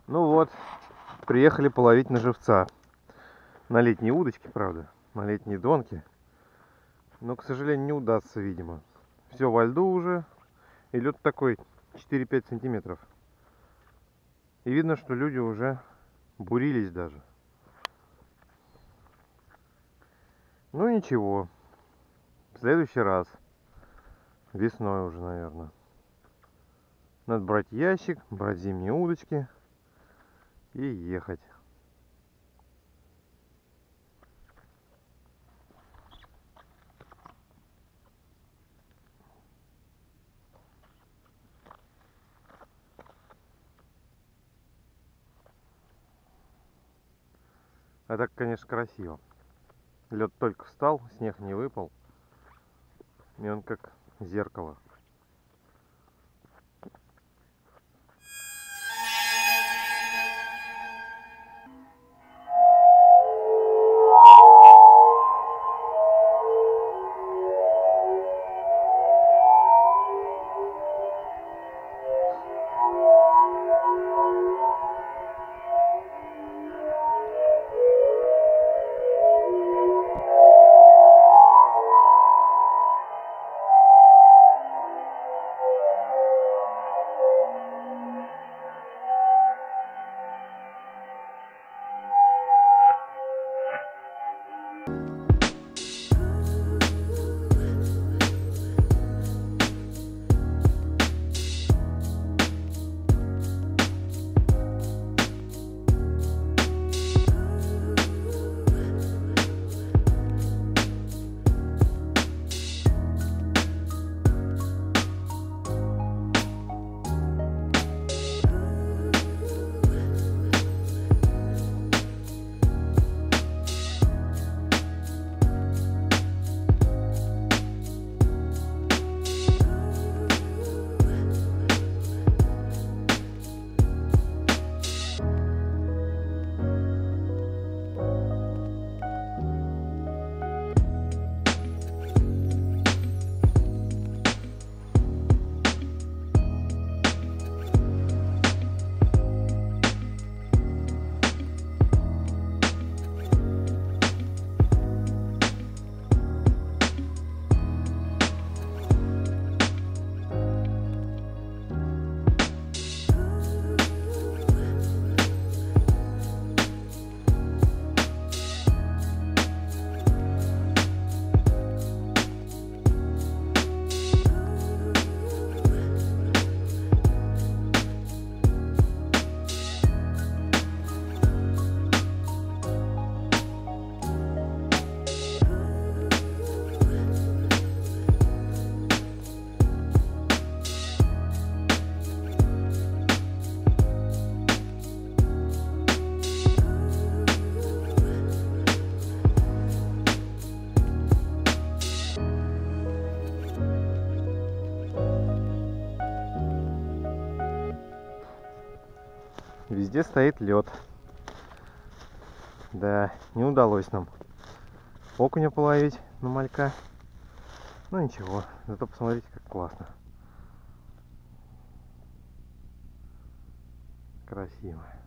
Ну вот, приехали половить на живца. На летние удочки, правда, на летние донки. Но, к сожалению, не удастся, видимо. Все во льду уже. И лед такой 4-5 сантиметров. И видно, что люди уже бурились даже. Ну ничего. В следующий раз. Весной уже, наверное. Надо брать ящик, брать зимние удочки и ехать. А так, конечно, красиво. Лед только встал, снег не выпал. И он как зеркало. Везде стоит лед. Да, не удалось нам окуня половить на малька. Ну ничего, зато посмотрите, как классно. Красиво.